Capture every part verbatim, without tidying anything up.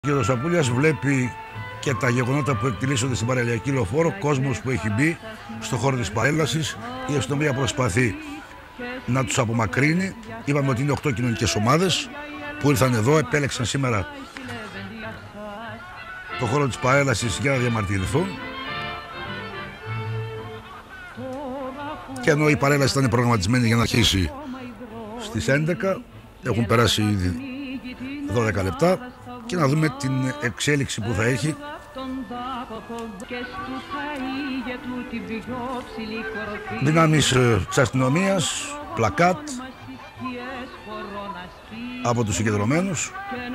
Ο κ. Σαπούλιας βλέπει και τα γεγονότα που εκτελήσονται στην παραλιακή λεωφόρο, κόσμος που έχει μπει στον χώρο της παρέλασης. Η αστυνομία προσπαθεί να τους απομακρύνει. Είπαμε ότι είναι οκτώ κοινωνικές ομάδες που ήρθαν εδώ, επέλεξαν σήμερα το χώρο της παρέλασης για να διαμαρτυρηθούν. Και ενώ η παρέλαση ήταν προγραμματισμένη για να αρχίσει στις έντεκα, έχουν περάσει ήδη δώδεκα λεπτά, και να δούμε την εξέλιξη που θα έχει. Δυνάμεις της αστυνομίας, πλακάτ από τους συγκεντρωμένους.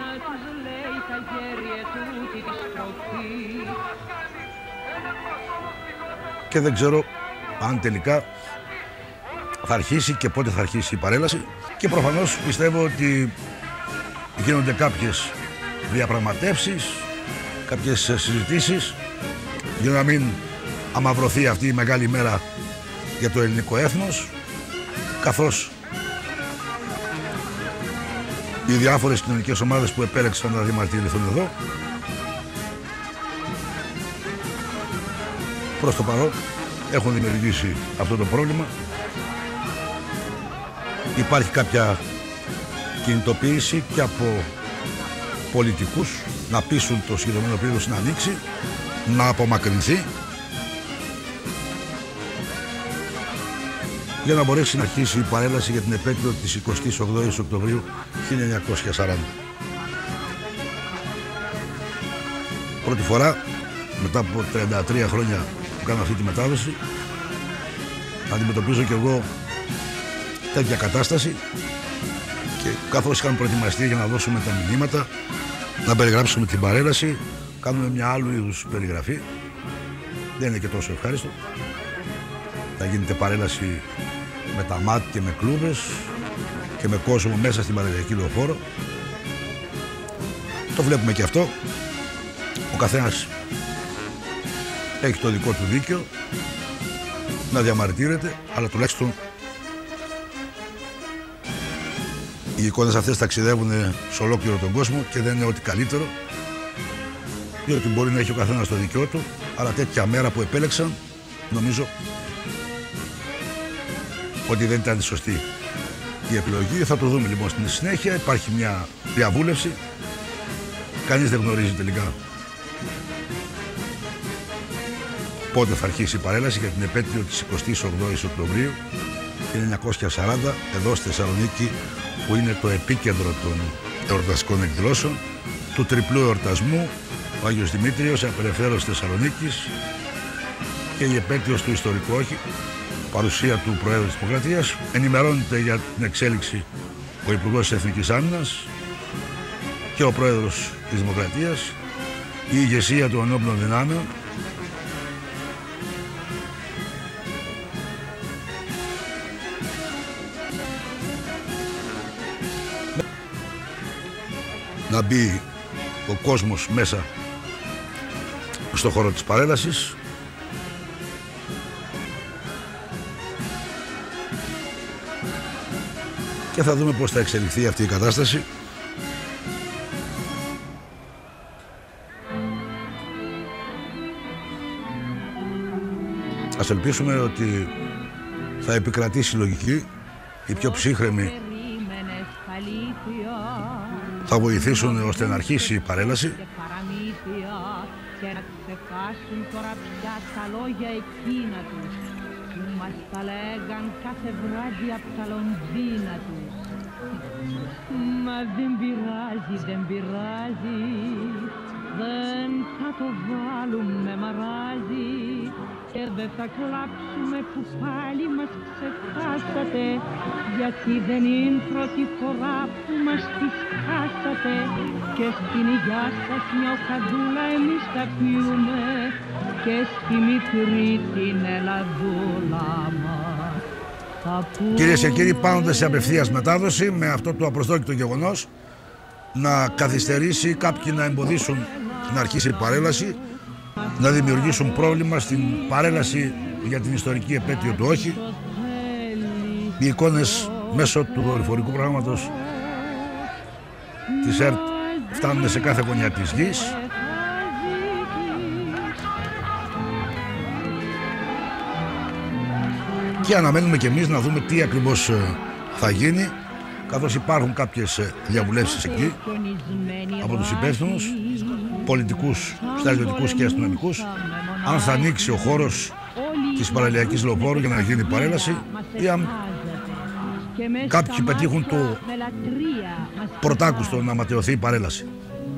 Και δεν ξέρω αν τελικά θα αρχίσει και πότε θα αρχίσει η παρέλαση. Και προφανώς πιστεύω ότι γίνονται κάποιες διαπραγματεύσεις, κάποιες συζητήσεις για να μην αμαυρωθεί αυτή η μεγάλη μέρα για το ελληνικό έθνος, καθώς οι διάφορες κοινωνικές ομάδες που επέλεξαν να διαμαρτυρηθούν εδώ προς το παρόν έχουν δημιουργήσει αυτό το πρόβλημα. Υπάρχει κάποια κινητοποίηση και από πολιτικούς να πείσουν το συγκεκριμένο πλήρως να ανοίξει, να απομακρυνθεί για να μπορέσει να αρχίσει η παρέλαση για την επέτειο της εικοστής ογδόης Οκτωβρίου χίλια εννιακόσια σαράντα. Πρώτη φορά μετά από τριάντα τρία χρόνια που κάνω αυτή τη μετάδοση αντιμετωπίζω και εγώ τέτοια κατάσταση, και καθώς είχαμε προετοιμαστεί για να δώσουμε τα μηνύματα, να περιγράψουμε την παρέλαση, κάνουμε μια άλλου είδους περιγραφή. Δεν είναι και τόσο ευχάριστο. Θα γίνεται παρέλαση με τα ΜΑΤ και με κλούβες και με κόσμο μέσα στην παραλιακή λεωφόρο. Το βλέπουμε και αυτό. Ο καθένας έχει το δικό του δίκαιο να διαμαρτύρεται, αλλά τουλάχιστον οι εικόνες αυτές ταξιδεύουν σε ολόκληρο τον κόσμο και δεν είναι ό,τι καλύτερο, διότι μπορεί να έχει ο καθένας το δικαιό του, αλλά τέτοια μέρα που επέλεξαν νομίζω ότι δεν ήταν σωστή η επιλογή. Θα το δούμε λοιπόν στην συνέχεια. Υπάρχει μια διαβούλευση, κανείς δεν γνωρίζει τελικά πότε θα αρχίσει η παρέλαση για την επέτειο της εικοστής ογδόης Οκτωβρίου χίλια εννιακόσια σαράντα εδώ στη Θεσσαλονίκη, που είναι το επίκεντρο των εορταστικών εκδηλώσεων, του τριπλού εορτασμού, ο Άγιος Δημήτριος, η απελευθέρωση Θεσσαλονίκης και η επέτειος του ιστορικού όχι, παρουσία του Προέδρου της Δημοκρατίας. Ενημερώνεται για την εξέλιξη ο Υπουργός της Εθνικής Άμυνας και ο Πρόεδρος της Δημοκρατίας, η ηγεσία των ενόπλων δυνάμεων. Να μπει ο κόσμος μέσα στο χώρο της παρέλασης. Και θα δούμε πώς θα εξελιχθεί αυτή η κατάσταση. Ας ελπίσουμε ότι θα επικρατήσει η λογική, οι πιο ψύχρεμοι θα βοηθήσουν ώστε να αρχίσει η παρέλαση. Και να ξεχάσουν τώρα πια τα λόγια εκείνα τους που μας τα λέγαν κάθε βράδυ απ' τα λονδίνα τους. Μα δεν πειράζει, δεν πειράζει, δεν θα το βάλουμε μαράζι, και δεν θα κλάψουμε που πάλι μας ξεχάσατε, γιατί δεν είναι πρώτη φορά που μας τη χάσατε, και στην υγειά σας μια οκαδούλα εμείς τα πιούμε, και στη μικρή την Ελλαδούλα μας. Κυρίες και κύριοι, πάνοντας σε απευθείας μετάδοση με αυτό το απροσδόκητο γεγονός να καθυστερήσει, κάποιοι να εμποδίσουν να αρχίσει η παρέλαση, να δημιουργήσουν πρόβλημα στην παρέλαση για την ιστορική επέτειο του όχι. Οι εικόνες μέσω του δορυφορικού προγράμματος της ΕΡΤ φτάνουν σε κάθε γωνιά της γης. Και αναμένουμε και εμείς να δούμε τι ακριβώς θα γίνει, καθώς υπάρχουν κάποιες διαβουλεύσεις εκεί από τους υπεύθυνους, πολιτικούς, στρατιωτικούς και αστυνομικούς, αν θα ανοίξει ο χώρος της παραλιακής λεωφόρου για να γίνει παρέλαση ή αν κάποιοι πετύχουν το πρωτάκουστο να ματαιωθεί η παρέλαση.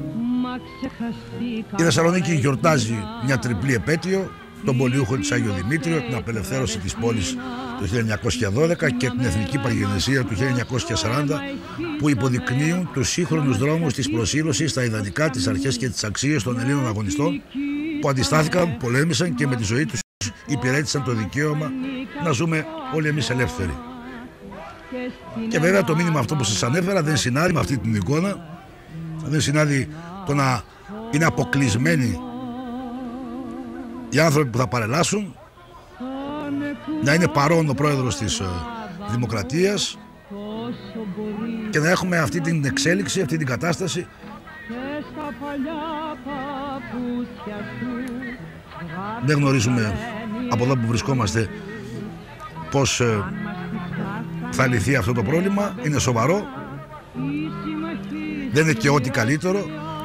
Η Θεσσαλονίκη γιορτάζει μια τριπλή επέτειο, τον πολιούχο της Άγιο Δημήτριο, την απελευθέρωση της πόλης το χίλια εννιακόσια δώδεκα και την εθνική παγενεσία του χίλια εννιακόσια σαράντα, που υποδεικνύουν τους σύγχρονους δρόμους της προσήλωσης στα ιδανικά, τις αρχές και τις αξίες των Ελλήνων αγωνιστών που αντιστάθηκαν, πολέμησαν και με τη ζωή τους υπηρέτησαν το δικαίωμα να ζούμε όλοι εμείς ελεύθεροι. Και βέβαια το μήνυμα αυτό που σας ανέφερα δεν συνάδει με αυτή την εικόνα, δεν συνάδει το να είναι αποκλεισμένοι οι άνθρωποι που θα παρελάσουν, να είναι παρόν ο πρόεδρος της Δημοκρατίας και να έχουμε αυτή την εξέλιξη, αυτή την κατάσταση. Δεν γνωρίζουμε από εδώ που βρισκόμαστε πώς θα λυθεί αυτό το πρόβλημα. Είναι σοβαρό, δεν είναι και ό,τι καλύτερο.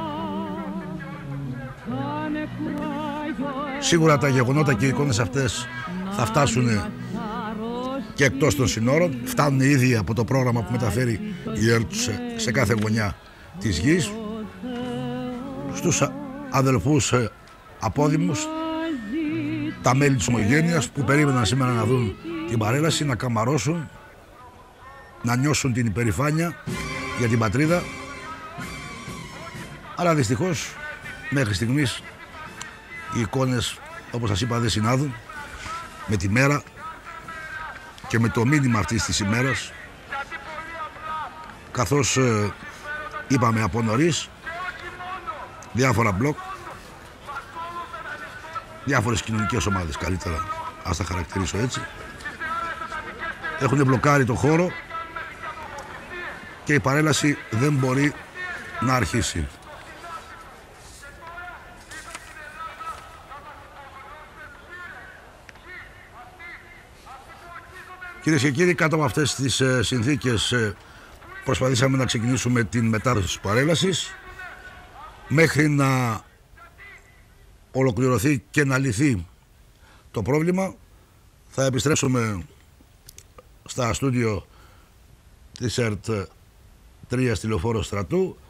Σίγουρα τα γεγονότα και οι εικόνες αυτές θα φτάσουν και εκτός των συνόρων. Φτάνουν ήδη από το πρόγραμμα που μεταφέρει η ΕΡΤ σε κάθε γωνιά της γης, στους αδελφούς απόδημους, τα μέλη της ομογένειας που περίμεναν σήμερα να δουν την παρέλαση, να καμαρώσουν, να νιώσουν την υπερηφάνεια για την πατρίδα. Αλλά δυστυχώς μέχρι στιγμής οι εικόνες, όπως σας είπα, δεν συνάδουν με τη μέρα και με το μήνυμα αυτής της ημέρας, καθώς ε, είπαμε από νωρίς, διάφορα μπλοκ, διάφορες κοινωνικές ομάδες, καλύτερα ας τα χαρακτηρίσω έτσι, έχουν μπλοκάρει το χώρο και η παρέλαση δεν μπορεί να αρχίσει. Κυρίες και κύριοι, κάτω από αυτές τις ε, συνθήκες ε, προσπαθήσαμε να ξεκινήσουμε την μετάδοση της παρέλασης μέχρι να ολοκληρωθεί και να λυθεί το πρόβλημα. Θα επιστρέψουμε στα στούντιο της ΕΡΤ τρία στη Λεωφόρο Στρατού